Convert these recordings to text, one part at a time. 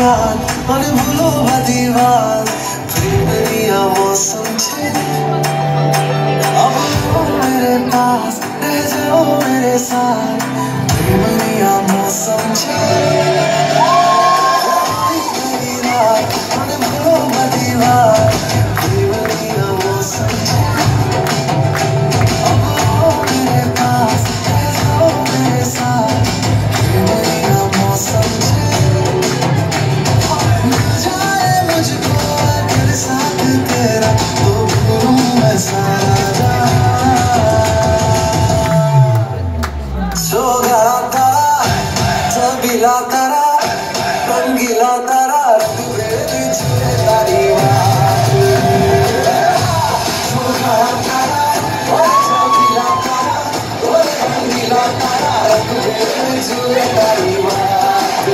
याद मन भूलो दीवार प्रेमिया मौसम छे अब मेरे पास रह जाओ मेरे साथ प्रेमिया मौसम छे मन भूलो दीवार प्रेमिया मौसम छे अब मेरे पास रह जाओ मेरे साथ प्रेमिया मौसम छे तेरा तो भूलूं मैं सारा सोगरा तारा चबीला तारा रंगीला तारा तेरी छुए तारी बात सोगरा तारा चबीला तारा रंगीला तारा तेरी छुए तारी बात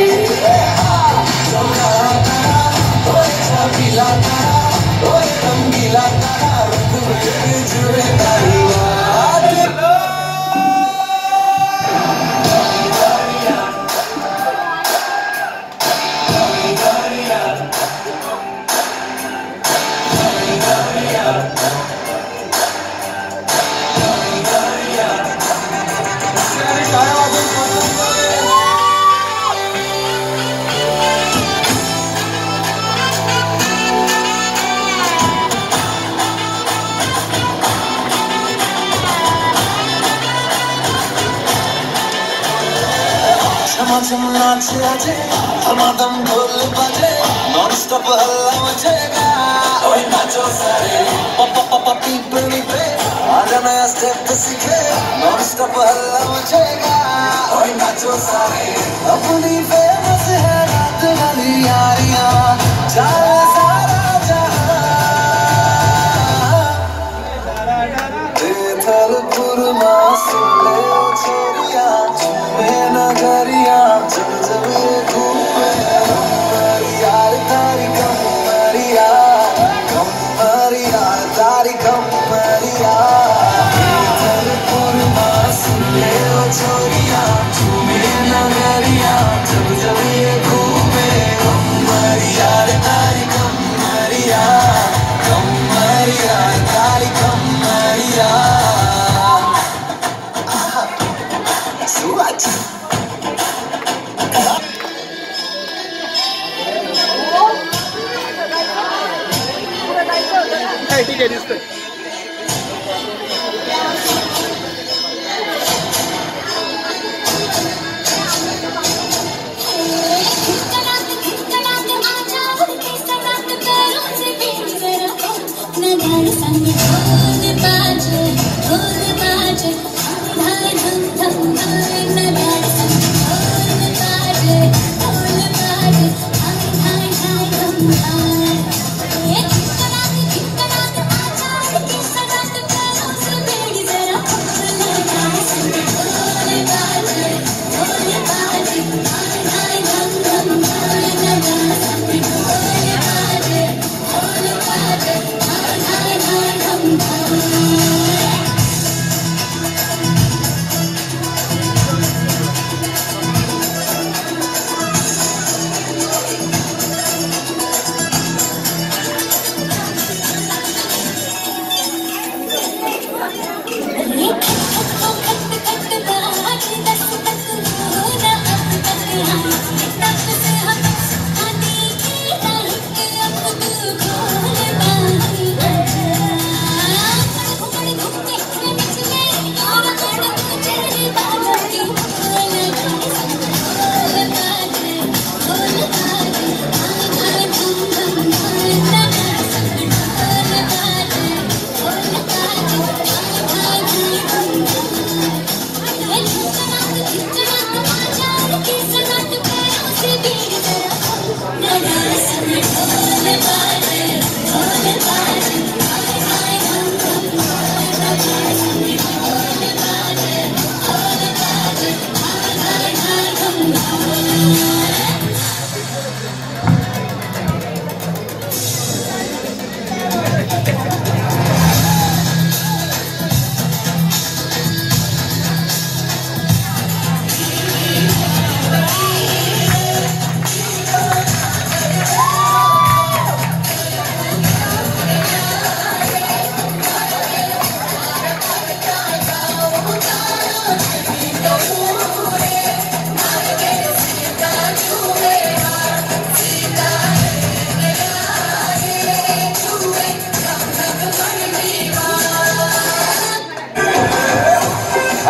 सोगरा तारा चबीला तारा रंगीला तारा तेरी छुए तारी बात झमाझम नाचे आजे धमाधम ढोल बजे नॉन स्टॉप हल्ला मचेगा ओए नाचो सारे पापा पापा पीपल पे आजा नया स्टेप सीखे नॉन स्टॉप हल्ला मचेगा ओए नाचो सारे अपनी फेमस है रात वाली यारियां चाहे सारा जहां थलपुर मासूले छोरिया मैं नगरिया जब जब ये घूमे यार तारी कमरिया तारी कमरिया थलपुर मासूले छोरिया मैं नगरिया जब जब ये घूमे यार तारी कमरिया तारी कमरिया ठीक है दिसतंय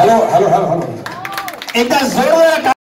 हेलो हेलो हेलो हेलो एकदा जोरदार